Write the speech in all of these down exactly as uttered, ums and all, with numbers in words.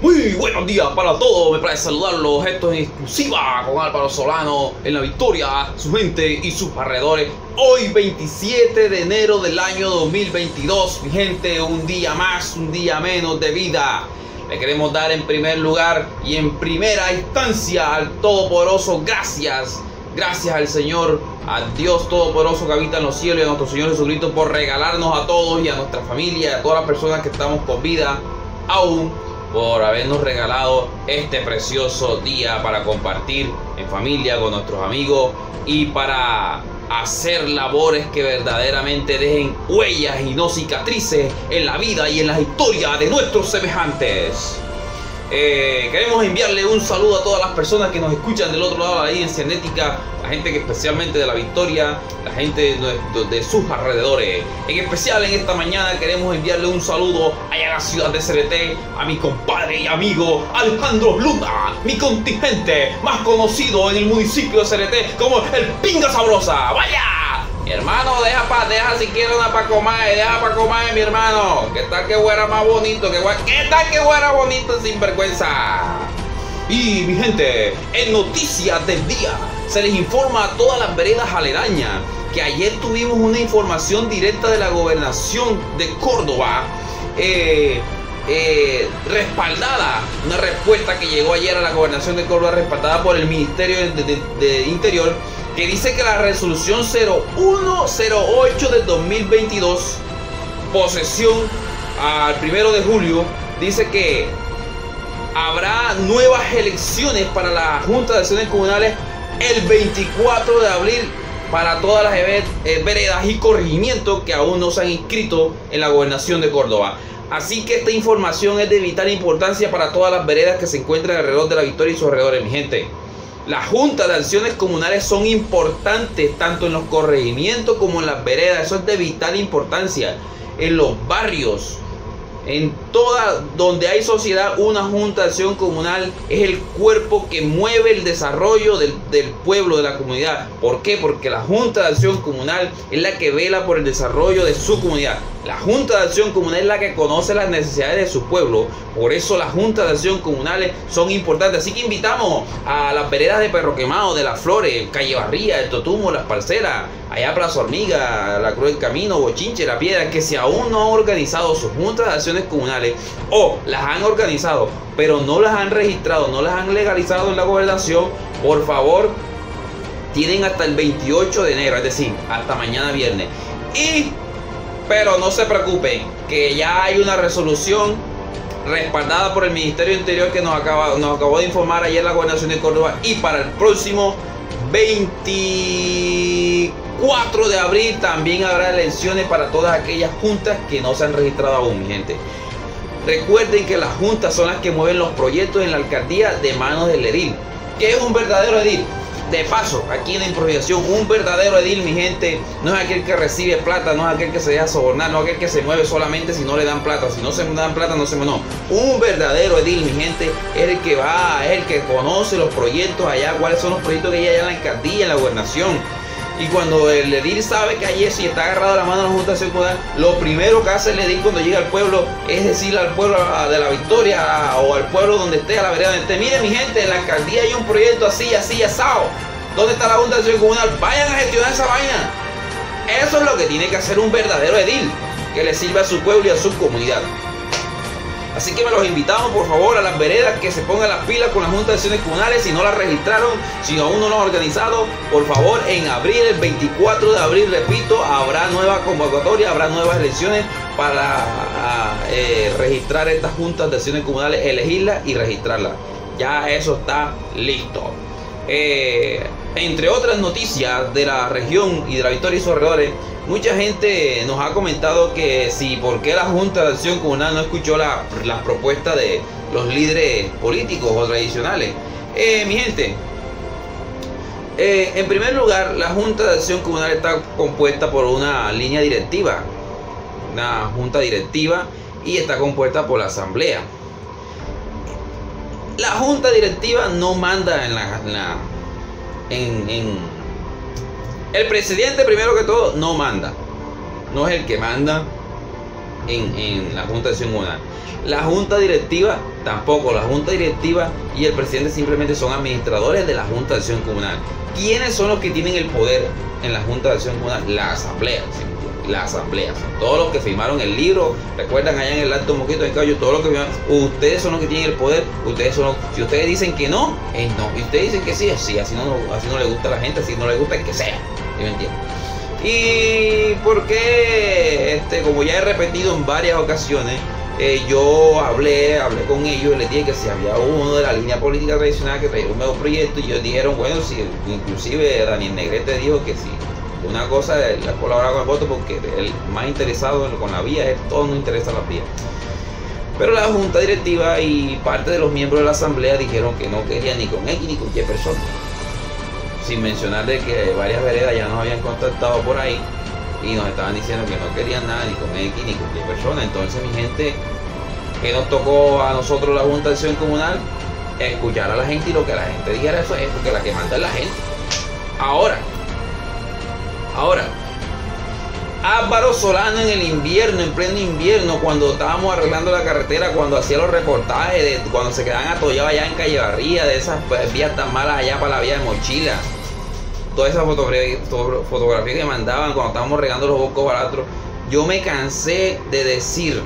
Muy buenos días para todos, me place saludarlos. Esto es en exclusiva con Álvaro Solano en La Victoria, su gente y sus alrededores. Hoy veintisiete de enero del año dos mil veintidós, mi gente, un día más, un día menos de vida. Le queremos dar en primer lugar y en primera instancia al Todopoderoso gracias. Gracias al Señor, al Dios Todopoderoso que habita en los cielos y a nuestro Señor Jesucristo por regalarnos a todos y a nuestra familia, a todas las personas que estamos con vida aún, por habernos regalado este precioso día para compartir en familia con nuestros amigos y para hacer labores que verdaderamente dejen huellas y no cicatrices en la vida y en la historia de nuestros semejantes. Eh, queremos enviarle un saludo a todas las personas que nos escuchan del otro lado de la línea cinética, la gente que especialmente de La Victoria, la gente de, de, de sus alrededores. En especial en esta mañana queremos enviarle un saludo allá a la ciudad de C R T, a mi compadre y amigo Alejandro Luna, mi contingente más conocido en el municipio de C R T como el Pinga Sabrosa. ¡Vaya! Mi hermano, deja pa, deja si quiere una pa' comer, deja pa' comer, mi hermano. ¿Qué tal que fuera más bonito? ¿Qué, ¿Qué tal que fuera bonito sin vergüenza? Y mi gente, en noticias del día, se les informa a todas las veredas aledañas que ayer tuvimos una información directa de la gobernación de Córdoba, eh, eh, respaldada, una respuesta que llegó ayer a la gobernación de Córdoba respaldada por el Ministerio de, de, de Interior, que dice que la resolución cero uno cero ocho del dos mil veintidós, posesión al primero de julio, dice que habrá nuevas elecciones para la Junta de Acciones Comunales el veinticuatro de abril para todas las veredas y corregimientos que aún no se han inscrito en la gobernación de Córdoba. Así que esta información es de vital importancia para todas las veredas que se encuentran alrededor de La Victoria y sus alrededores, mi gente. Las juntas de acciones comunales son importantes tanto en los corregimientos como en las veredas. Eso es de vital importancia. En los barrios, en toda donde hay sociedad, una junta de acción comunal es el cuerpo que mueve el desarrollo del, del pueblo, de la comunidad. ¿Por qué? Porque la junta de acción comunal es la que vela por el desarrollo de su comunidad. La junta de acción comunal es la que conoce las necesidades de su pueblo. Por eso las juntas de acción comunales son importantes. Así que invitamos a las veredas de Perro Quemado, de Las Flores, Calle Barría, El Totumo, Las Parcelas, allá Plaza Hormiga, La Cruz del Camino, Bochinche, La Piedra, que si aún no han organizado sus juntas de acciones comunales o las han organizado pero no las han registrado, no las han legalizado en la gobernación, por favor, tienen hasta el veintiocho de enero, es decir, hasta mañana viernes. Y pero no se preocupen, que ya hay una resolución respaldada por el Ministerio de Interior que nos, acaba, nos acabó de informar ayer la gobernación de Córdoba, y para el próximo veinticuatro de abril también habrá elecciones para todas aquellas juntas que no se han registrado aún, mi gente. Recuerden que las juntas son las que mueven los proyectos en la alcaldía de manos del edil. ¿Qué es un verdadero edil? De paso, aquí en la improvisación, un verdadero edil, mi gente, no es aquel que recibe plata, no es aquel que se deja sobornar, no es aquel que se mueve solamente si no le dan plata. Si no se dan plata, no se mueve. No. Un verdadero edil, mi gente, es el que va, es el que conoce los proyectos allá, cuáles son los proyectos que hay allá en la alcaldía, en la gobernación. Y cuando el edil sabe que allí si está agarrado a la mano de la Junta de Acción Comunal, lo primero que hace el edil cuando llega al pueblo es decirle al pueblo de La Victoria o al pueblo donde esté, a la vereda donde esté: mire, mi gente, en la alcaldía hay un proyecto así, así, asado. ¿Dónde está la Junta de Acción Comunal? Vayan a gestionar esa vaina. Eso es lo que tiene que hacer un verdadero edil, que le sirva a su pueblo y a su comunidad. Así que me los invitamos, por favor, a las veredas que se pongan las pilas con la Junta de Acciones Comunales. Si no la registraron, si aún no lo han organizado, por favor, en abril, el veinticuatro de abril, repito, habrá nueva convocatoria, habrá nuevas elecciones para a, eh, registrar estas Juntas de Acciones Comunales, elegirlas y registrarlas. Ya eso está listo. Eh, entre otras noticias de la región y de La Victoria y sus alrededores, mucha gente nos ha comentado que si por qué la Junta de Acción Comunal no escuchó la, las propuestas de los líderes políticos o tradicionales. Eh, mi gente, eh, en primer lugar, la Junta de Acción Comunal está compuesta por una línea directiva, una junta directiva, y está compuesta por la asamblea. La junta directiva no manda en la, en la en, en el presidente, primero que todo, no manda, no es el que manda. en, en la Junta de Acción Comunal. La Junta Directiva tampoco. La Junta Directiva y el presidente simplemente son administradores de la Junta de Acción Comunal. ¿Quiénes son los que tienen el poder en la Junta de Acción Comunal? La Asamblea. ¿Sí? La Asamblea. Son todos los que firmaron el libro. Recuerdan allá en el Alto Moquito de Cayo, todos los que firmaron. Ustedes son los que tienen el poder. Ustedes son los, si ustedes dicen que no, es no. Y ustedes dicen que sí, es sí. Así no, así no le gusta a la gente, así no le gusta el que sea. ¿Sí me entienden? Y porque, este, como ya he repetido en varias ocasiones, eh, yo hablé, hablé con ellos y les dije que si había uno de la línea política tradicional que traía un nuevo proyecto, y ellos dijeron, bueno, si inclusive Daniel Negrete dijo que si una cosa es colaborar con el voto porque el más interesado con la vía es todo, no interesa la vía. Pero la Junta Directiva y parte de los miembros de la Asamblea dijeron que no querían ni con X ni con Y personas. Sin mencionar de que varias veredas ya nos habían contactado por ahí y nos estaban diciendo que no querían nada ni con X ni con Y personas. Entonces, mi gente, ¿qué nos tocó a nosotros la Junta de Acción Comunal? Escuchar a la gente, y lo que la gente dijera, eso es, porque la que manda es la gente. Ahora, ahora, Álvaro Solano en el invierno, en pleno invierno, cuando estábamos arreglando la carretera, cuando hacía los reportajes, de, cuando se quedaban atollados allá en Calle Barría, de esas vías tan malas allá para la vía de Mochila, toda esa fotografía, fotografía que mandaban cuando estábamos regando los boscos balatros, yo me cansé de decir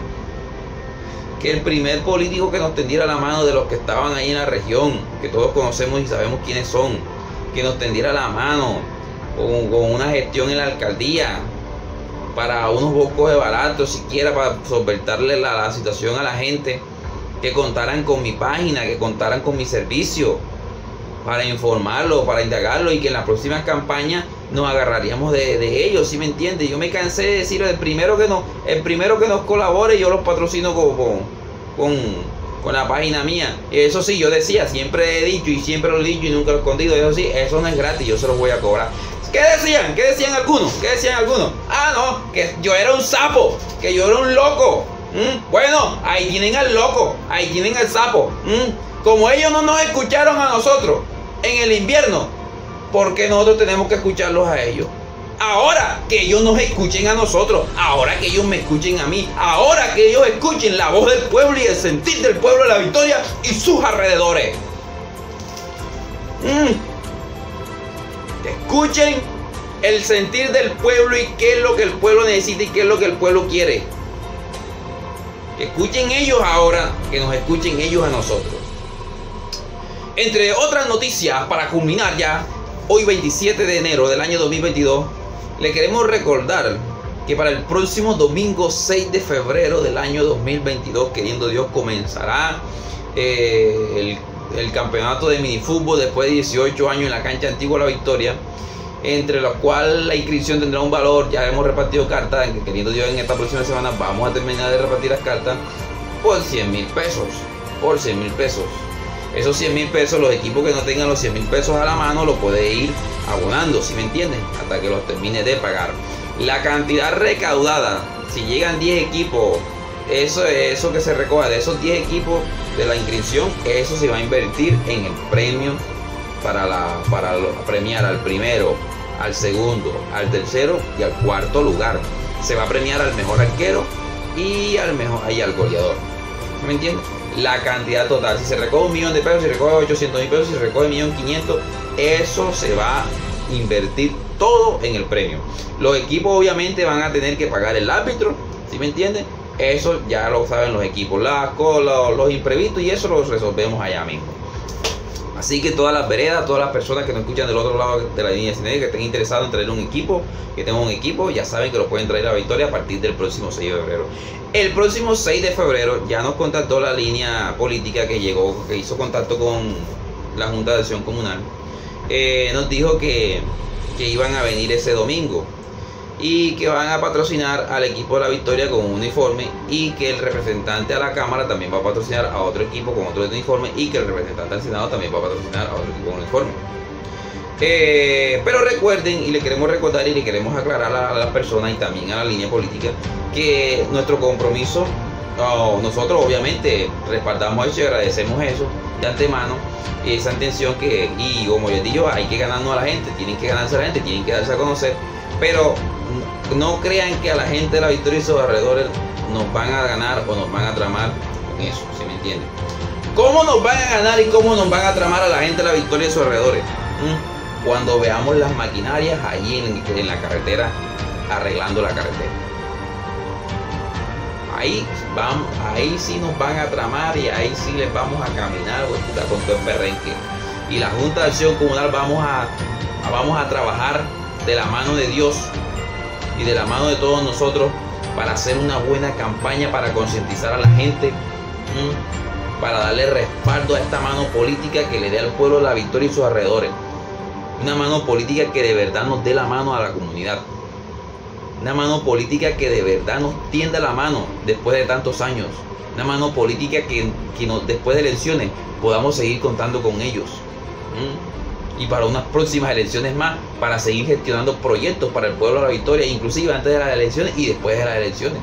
que el primer político que nos tendiera la mano de los que estaban ahí en la región, que todos conocemos y sabemos quiénes son, que nos tendiera la mano con, con una gestión en la alcaldía para unos boscos de baratos, siquiera para solventarle la, la situación a la gente, que contaran con mi página, que contaran con mi servicio para informarlo, para indagarlo, y que en las próximas campañas nos agarraríamos de, de ellos, ¿sí me entiende? Yo me cansé de decir, el primero que nos, el primero que nos colabore, yo los patrocino con, con, con, con la página mía. Eso sí, yo decía, siempre he dicho y siempre lo he dicho y nunca lo he escondido, eso sí, eso no es gratis, yo se los voy a cobrar. ¿Qué decían? ¿Qué decían algunos? ¿Qué decían algunos? Ah, no, que yo era un sapo, que yo era un loco. ¿Mm? Bueno, ahí tienen al loco, ahí tienen al sapo. ¿Mm? Como ellos no nos escucharon a nosotros en el invierno, ¿por qué nosotros tenemos que escucharlos a ellos? Ahora que ellos nos escuchen a nosotros, ahora que ellos me escuchen a mí, ahora que ellos escuchen la voz del pueblo y el sentir del pueblo de La Victoria y sus alrededores. Mm. Que escuchen el sentir del pueblo y qué es lo que el pueblo necesita y qué es lo que el pueblo quiere. Que escuchen ellos ahora, que nos escuchen ellos a nosotros. Entre otras noticias, para culminar ya, hoy veintisiete de enero del año dos mil veintidós, le queremos recordar que para el próximo domingo seis de febrero del año dos mil veintidós, queriendo Dios, comenzará eh, el el campeonato de minifútbol después de dieciocho años en la cancha antigua La Victoria, entre los cuales la inscripción tendrá un valor. Ya hemos repartido cartas, queriendo Dios, en esta próxima semana vamos a terminar de repartir las cartas por cien mil pesos, por cien mil pesos. Esos cien mil pesos, los equipos que no tengan los cien mil pesos a la mano lo puede ir abonando, ¿sí me entienden? Hasta que los termine de pagar. La cantidad recaudada, si llegan diez equipos, eso, eso que se recoja de esos diez equipos de la inscripción, eso se va a invertir en el premio para, la, para premiar al primero, al segundo, al tercero y al cuarto lugar. Se va a premiar al mejor arquero y al mejor y al goleador. ¿Me entiendes? La cantidad total, si se recoge un millón de pesos, si se recoge ochocientos mil pesos, si se recoge un millón quinientos, eso se va a invertir todo en el premio. Los equipos obviamente van a tener que pagar el árbitro, ¿sí me entienden? Eso ya lo saben los equipos, las los, los imprevistos, y eso lo resolvemos allá mismo. Así que todas las veredas, todas las personas que nos escuchan del otro lado de la línea cinética, que estén interesados en traer un equipo, que tengan un equipo, ya saben que lo pueden traer a La Victoria a partir del próximo seis de febrero. El próximo seis de febrero ya nos contactó la línea política que llegó, que hizo contacto con la Junta de Acción Comunal. Eh, nos dijo que, que iban a venir ese domingo y que van a patrocinar al equipo de La Victoria con un uniforme, y que el representante a la Cámara también va a patrocinar a otro equipo con otro uniforme, y que el representante al Senado también va a patrocinar a otro equipo con un uniforme. Eh, pero recuerden, y le queremos recordar y le queremos aclarar a las personas y también a la línea política, que nuestro compromiso, oh, nosotros obviamente respaldamos eso y agradecemos eso de antemano, esa intención que, y como les digo, hay que ganarnos a la gente, tienen que ganarse a la gente, tienen que darse a conocer, pero no crean que a la gente de La Victoria y sus alrededores nos van a ganar o nos van a tramar con eso, ¿sí me entienden? ¿Cómo nos van a ganar y cómo nos van a tramar a la gente la victoria de sus alrededores? ¿Mm? Cuando veamos las maquinarias allí en, en la carretera, arreglando la carretera. Ahí, vamos, ahí sí nos van a tramar y ahí sí les vamos a caminar con todo el perrenque. Y la Junta de Acción Comunal vamos a, a, vamos a trabajar de la mano de Dios y de la mano de todos nosotros para hacer una buena campaña para concientizar a la gente, ¿m? para darle respaldo a esta mano política que le dé al pueblo la victoria y sus alrededores. Una mano política que de verdad nos dé la mano a la comunidad. Una mano política que de verdad nos tienda la mano después de tantos años. Una mano política que, que nos, después de elecciones podamos seguir contando con ellos. ¿Mm? Y para unas próximas elecciones más, para seguir gestionando proyectos para el pueblo de la victoria, inclusive antes de las elecciones y después de las elecciones.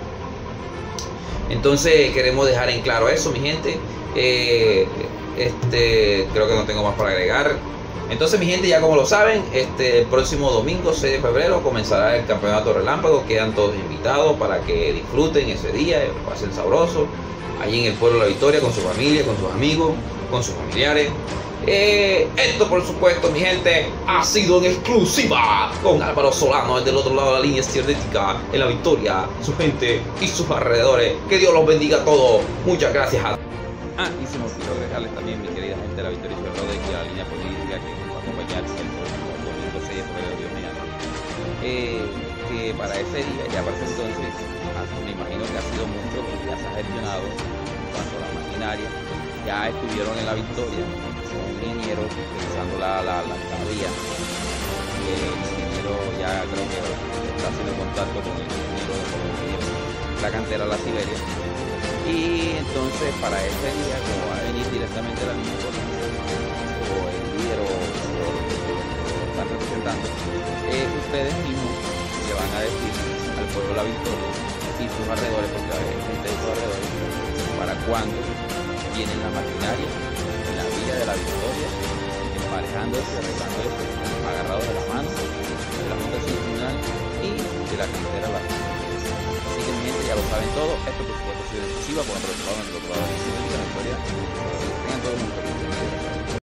Entonces queremos dejar en claro eso, mi gente. Eh, este, creo que no tengo más para agregar. Entonces, mi gente, ya como lo saben, este el próximo domingo seis de febrero comenzará el campeonato relámpago. Quedan todos invitados para que disfruten ese día, lo pasen sabroso allí en el pueblo de la victoria, con su familia, con sus amigos, con sus familiares. Eh, esto, por supuesto, mi gente, ha sido en exclusiva con Álvaro Solano, desde el otro lado de la línea cibernética, en la victoria, su gente y sus alrededores. Que Dios los bendiga a todos. Muchas gracias a Ah, y se me olvidó agregarles también, mi querida gente de la victoria y su alrededores, que la línea política que nos va a acompañar el próximo domingo seis de febrero, Dios mediante. Eh, que para ese día, ya para ese entonces, me imagino que ha sido mucho, ya se ha gestionado en cuanto a la maquinaria, ya estuvieron en la victoria, son ingenieros realizando la, la, la, la vía. Y el ingeniero ya creo que está haciendo contacto con el ingeniero de la cantera La Siberia. Y entonces para ese día, como va a venir directamente la línea política o el líder o, o, o lo están representando, eh, ustedes mismos le van a decir al pueblo de la victoria y sus alrededores, porque hay gente de sus alrededores, para cuando vienen la maquinaria en la vía de la victoria, emparejándose, arreglando eso, agarrados de la mano de la Junta Comunal y de la cantera La Siberia. Así que mi gente, ya lo saben todo. Esto por supuesto ha sido exclusiva por otro lado, en el otro lado de la historia. Tengan todo el mundo.